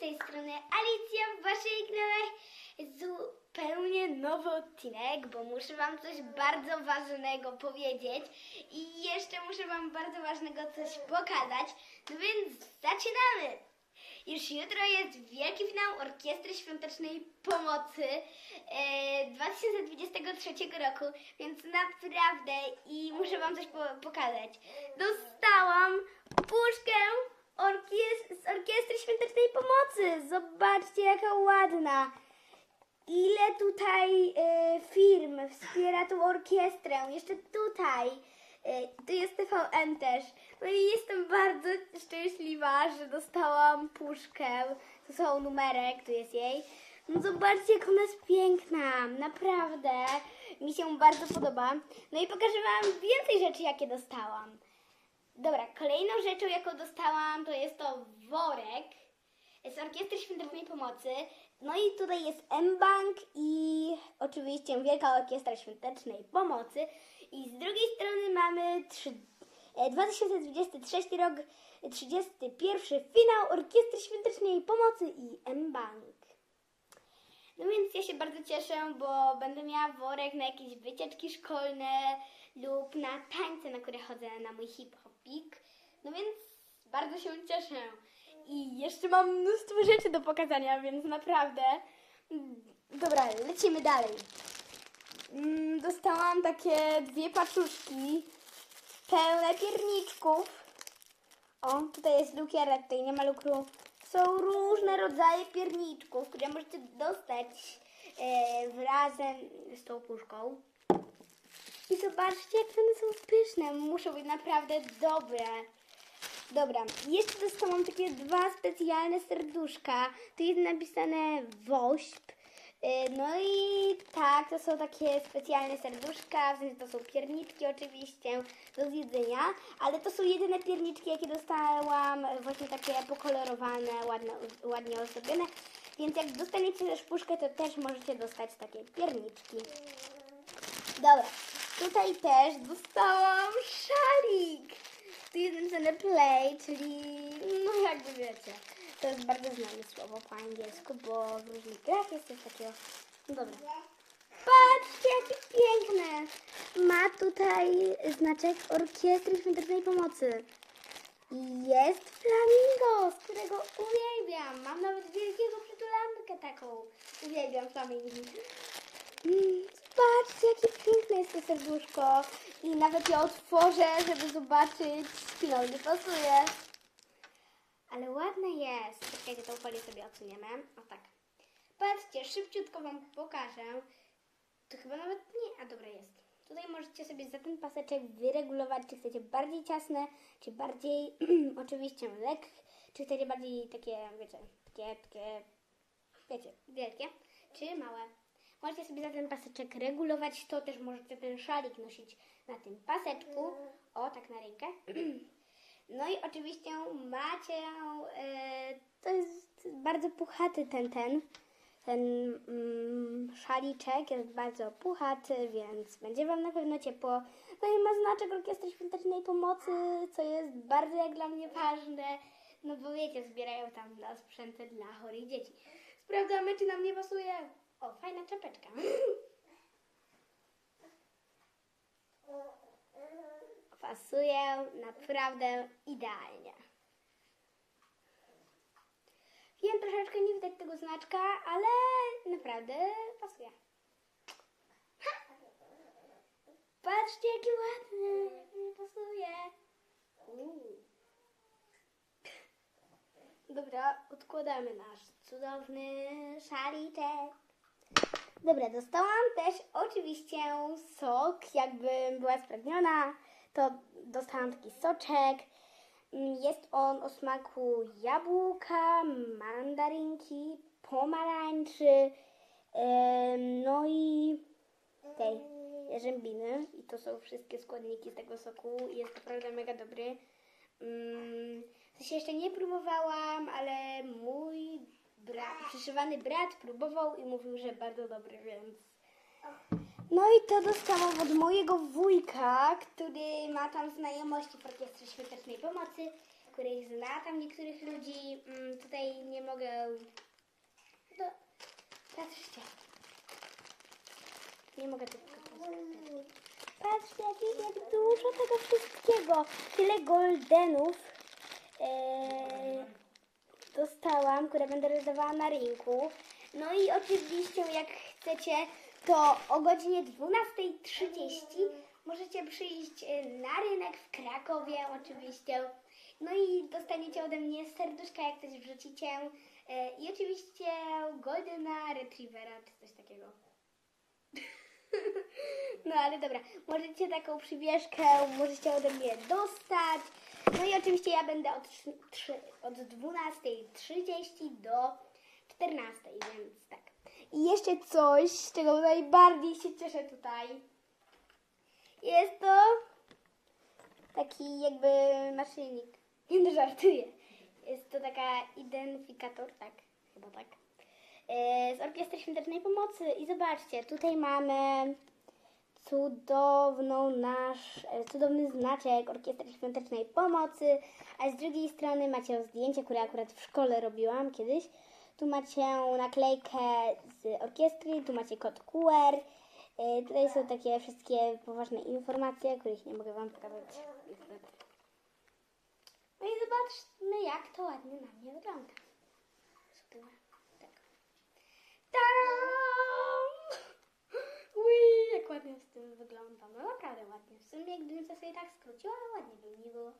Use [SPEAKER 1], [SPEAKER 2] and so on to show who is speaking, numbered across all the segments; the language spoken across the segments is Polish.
[SPEAKER 1] tej strony Alicja w waszej kanale. Zupełnie nowy odcinek, bo muszę wam coś bardzo ważnego powiedzieć i jeszcze muszę wam bardzo ważnego coś pokazać, no więc zaczynamy! Już jutro jest wielki finał Orkiestry Świątecznej Pomocy 2023 roku, więc naprawdę i muszę wam coś pokazać. Dostałam puszkę z Orkiestry Świątecznej Pomocy. Zobaczcie, jaka ładna. Ile tutaj firm wspiera tą orkiestrę. Jeszcze tutaj. Tu jest TVN też. No i jestem bardzo szczęśliwa, że dostałam puszkę. Tu są numerek, tu jest jej. No zobaczcie, jak ona jest piękna. Naprawdę. Mi się bardzo podoba. No i pokażę wam więcej rzeczy, jakie dostałam. Dobra, kolejną rzeczą, jaką dostałam, to jest to worek z Orkiestry Świątecznej Pomocy. No i tutaj jest mBank i oczywiście Wielka Orkiestra Świątecznej Pomocy. I z drugiej strony mamy 2023 rok, 31. finał Orkiestry Świątecznej Pomocy i mBank. No więc ja się bardzo cieszę, bo będę miała worek na jakieś wycieczki szkolne lub na tańce, na które chodzę, na mój hip-hopik. No więc bardzo się cieszę. I jeszcze mam mnóstwo rzeczy do pokazania, więc naprawdę. Dobra, lecimy dalej. Dostałam takie 2 paczuszki pełne pierniczków. O, tutaj jest lukier, tutaj nie ma lukru. Są różne rodzaje pierniczków, które możecie dostać razem z tą puszką. I zobaczcie, jak one są pyszne. Muszą być naprawdę dobre. Dobra, jeszcze dostałam takie 2 specjalne serduszka. Tu jest napisane WOŚP. No i tak, to są takie specjalne serduszka, w sensie to są pierniczki oczywiście do zjedzenia, ale to są jedyne pierniczki, jakie dostałam, właśnie takie pokolorowane, ładnie ozdobione, więc jak dostaniecie też puszkę, to też możecie dostać takie pierniczki. Dobra, tutaj też dostałam szalik. Tu jest napisane play, czyli no jakby wiecie. To jest bardzo znane słowo po angielsku, bo w różnych grach jest coś takiego. No dobra. Patrzcie, jakie piękne! Ma tutaj znaczek Orkiestry Świątecznej Pomocy. I jest flamingo, z którego uwielbiam. Mam nawet wielkiego przytulankę taką. Uwielbiam flamingi. Zobaczcie, jakie piękne jest to serduszko. I nawet je otworzę, żeby zobaczyć. No, nie pasuje. Ale ładne jest. Czekajcie, tą folię sobie odsuniemy. O tak. Patrzcie, szybciutko wam pokażę. To chyba nawet nie. A dobra, jest. Tutaj możecie sobie za ten paseczek wyregulować, czy chcecie bardziej ciasne, czy bardziej oczywiście lekkie, czy chcecie bardziej takie, wiecie, wiecie, wielkie, czy małe. Możecie sobie za ten paseczek regulować. To też możecie ten szalik nosić na tym paseczku. O, tak na rękę. No i oczywiście macie, to jest bardzo puchaty ten szaliczek, jest bardzo puchaty, więc będzie wam na pewno ciepło. No i ma znaczek Orkiestry Świątecznej Pomocy, co jest bardzo jak dla mnie ważne, no bo wiecie, zbierają tam na sprzęty dla chorych dzieci. Sprawdzamy, czy nam nie pasuje. O, fajna czapeczka. Pasuje naprawdę idealnie. Wiem, troszeczkę nie widać tego znaczka, ale naprawdę pasuje. Patrzcie, jaki ładny. Pasuje. Dobra, odkładamy nasz cudowny szaliczek. Dobra, dostałam też oczywiście sok, jakbym była spragniona. To dostałam taki soczek. Jest on o smaku jabłka, mandarynki, pomarańczy, no i tej jarzębiny. I to są wszystkie składniki z tego soku. Jest naprawdę mega dobry. W sensie jeszcze nie próbowałam, ale mój przyszywany brat próbował i mówił, że bardzo dobry, więc... No i to dostałam od mojego wujka, który ma tam znajomości w Orkiestrze Świątecznej Pomocy, których zna tam niektórych ludzi. Tutaj nie mogę nie mogę tego patrzcie, jak dużo tego wszystkiego. Tyle goldenów dostałam, które będę rozdawała na rynku. No i oczywiście, jak chcecie, to o godzinie 12:30 możecie przyjść na rynek w Krakowie oczywiście. No i dostaniecie ode mnie serduszka, jak coś wrzucicie. I oczywiście Goldena Retrievera, czy coś takiego. No ale dobra, możecie taką przywieszkę, możecie ode mnie dostać. No i oczywiście ja będę od 12:30 do 14:00, więc tak. I jeszcze coś, z czego najbardziej się cieszę tutaj. Jest to taki jakby maszynik. Nie żartuję. Jest to taka identyfikator, tak, chyba tak. Z Orkiestry Świątecznej Pomocy. I zobaczcie, tutaj mamy cudowny znaczek Orkiestry Świątecznej Pomocy, a z drugiej strony macie zdjęcie, które akurat w szkole robiłam kiedyś. Tu macie naklejkę z orkiestry, tu macie kod QR. Tutaj są takie wszystkie poważne informacje, których nie mogę Wam pokazać. No i zobaczmy, jak to ładnie na mnie wygląda. Tak. Tadam! Ui, jak ładnie z tym wygląda. No naprawdę ładnie. W sumie gdybym to sobie tak skróciła, ładnie by mi było.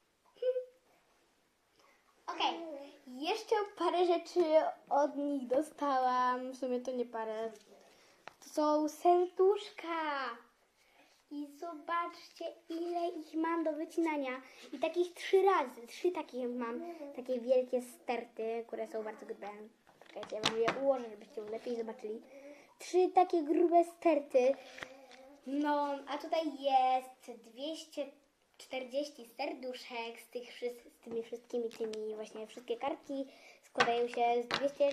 [SPEAKER 1] Okej, jeszcze parę rzeczy od nich dostałam. W sumie to nie parę. To są serduszka. I zobaczcie, ile ich mam do wycinania. I takich 3 razy. 3 takich mam. Takie wielkie sterty, które są bardzo grube. Czekajcie, ja wam je ułożę, żebyście lepiej zobaczyli. 3 takie grube sterty. No, a tutaj jest 240 serduszek z tymi wszystkimi, właśnie wszystkie kartki składają się z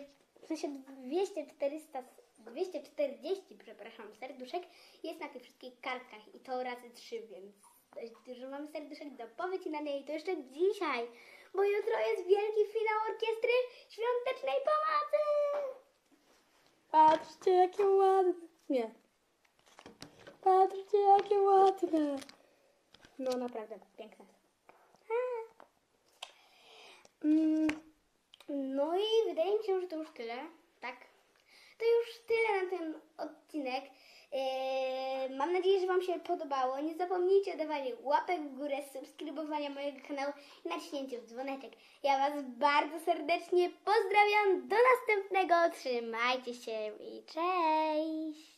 [SPEAKER 1] 240, przepraszam, serduszek jest na tych wszystkich kartkach i to razy 3, więc dość dużo mamy serduszek do powycinania i to jeszcze dzisiaj, bo jutro jest wielki finał Orkiestry Świątecznej Pomocy. Patrzcie, jakie ładne. Nie. Patrzcie, jakie ładne. No naprawdę piękne. No i wydaje mi się, że to już tyle. Tak. To już tyle na ten odcinek. Mam nadzieję, że Wam się podobało. Nie zapomnijcie o dawaniu łapek w górę, subskrybowania mojego kanału i naciśnięciu w dzwoneczek. Ja Was bardzo serdecznie pozdrawiam. Do następnego. Trzymajcie się i cześć!